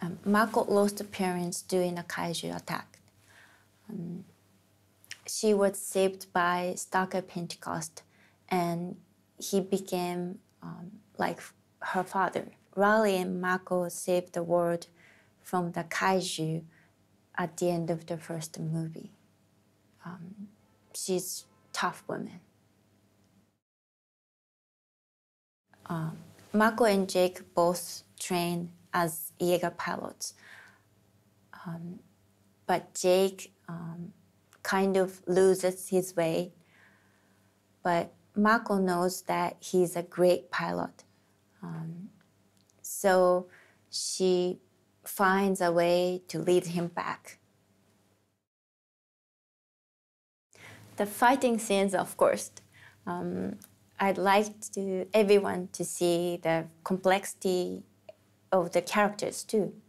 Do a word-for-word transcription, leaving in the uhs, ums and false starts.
Um, Mako lost her parents during a kaiju attack. Um, she was saved by Stalker Pentecost, and he became um, like her father. Riley and Mako saved the world from the kaiju at the end of the first movie. Um, she's a tough woman. Um, Mako and Jake both trained as Jaeger pilots. Um, but Jake um, kind of loses his way. But Mako knows that he's a great pilot. Um, so she finds a way to lead him back. The fighting scenes, of course. Um, I'd like to, everyone to see the complexity of the characters too.